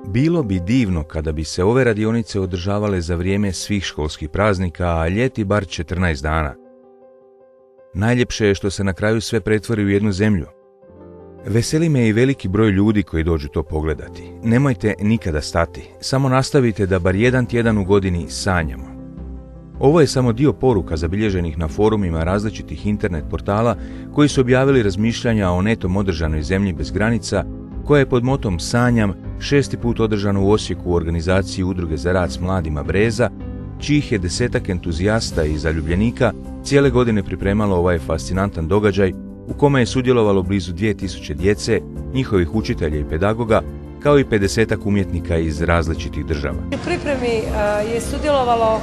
Bilo bi divno kada bi se ove radionice održavale za vrijeme svih školskih praznika, a ljeti bar 14 dana. Najljepše je što se na kraju sve pretvori u jednu zemlju. Veseli me i veliki broj ljudi koji dođu to pogledati. Nemojte nikada stati, samo nastavite da bar jedan tjedan u godini sanjamo. Ovo je samo dio poruka zabilježenih na forumima različitih internet portala koji su objavili razmišljanja o netom održanoj zemlji bez granica, koja je pod motom Sanjam 6. put održana u Osijeku u organizaciji Udruge za rad s mladima Breza, čijih je 10-ak entuzijasta i zaljubljenika cijele godine pripremalo ovaj fascinantan događaj u kome je sudjelovalo blizu 2000 djece, njihovih učitelja i pedagoga, kao i 50-ak umjetnika iz različitih država. U pripremi je sudjelovalo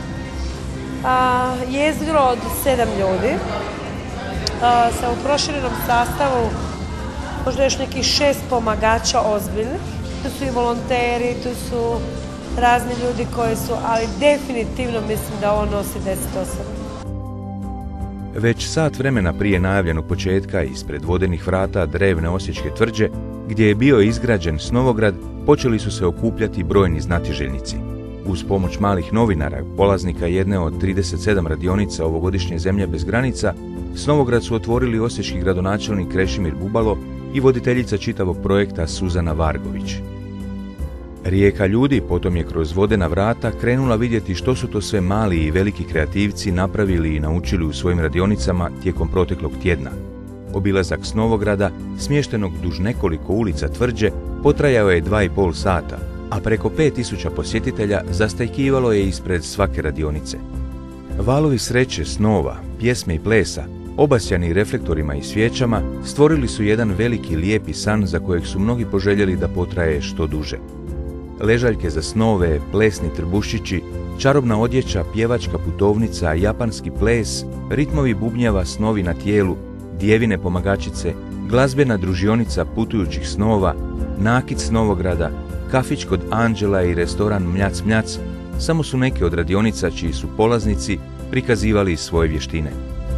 jezgro od 7 ljudi sa u proširenom sastavu, možda još nekih 6 pomagača ozbiljnih. Tu su i volonteri, tu su razni ljudi koji su, ali definitivno mislim da on nosi 10 osoba. Već sat vremena prije najavljenog početka ispred vodenih vrata drevne osječke tvrđe, gdje je bio izgrađen Snovograd, počeli su se okupljati brojni znatiželjnici. Uz pomoć malih novinara, polaznika jedne od 37 radionica ovogodišnje Zemlja bez granica, Snovograd su otvorili osječki gradonačelnik Krešimir Bubalo i voditeljica čitavog projekta Suzana Vargović. Rijeka ljudi potom je kroz vodena vrata krenula vidjeti što su to sve mali i veliki kreativci napravili i naučili u svojim radionicama tijekom proteklog tjedna. Obilazak Snovograda, smještenog duž nekoliko ulica tvrđe, potrajao je 2,5 sata, a preko 5000 posjetitelja zastajkivalo je ispred svake radionice. Valovi sreće, snova, pjesme i plesa, obasjani reflektorima i svijećama, stvorili su jedan veliki lijepi san za kojeg su mnogi poželjeli da potraje što duže. Ležaljke za snove, plesni trbušići, čarobna odjeća, pjevačka putovnica, japanski ples, ritmovi bubnjeva, snovi na tijelu, djevine pomagačice, glazbena družionica putujućih snova, nakit Snovograda, kafić kod Anđela i restoran Mljac Mljac samo su neke od radionica čiji su polaznici prikazivali svoje vještine.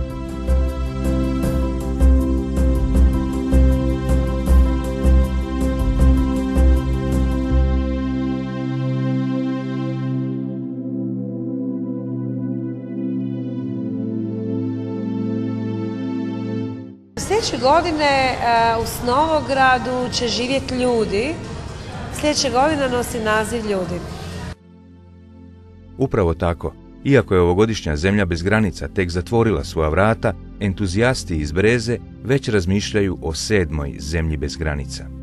Sljedeće godine u Snovogradu će živjeti ljudi. Sljedeće godine nosi naziv Ljudi. Upravo tako. Iako je ovogodišnja Zemlja bez granica tek zatvorila svoja vrata, entuzijasti iz Breze već razmišljaju o 7. Zemlji bez granica.